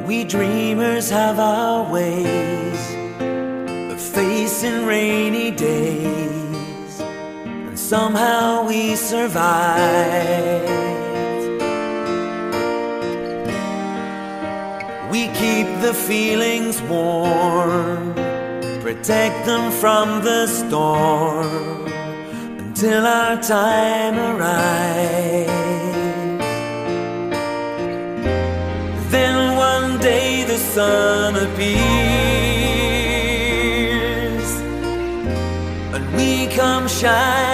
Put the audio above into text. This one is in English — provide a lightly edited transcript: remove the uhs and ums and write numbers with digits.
We dreamers have our ways of facing rainy days, and somehow we survive. We keep the feelings warm, protect them from the storm, until our time arrives. Then one day the sun appears, and we come shining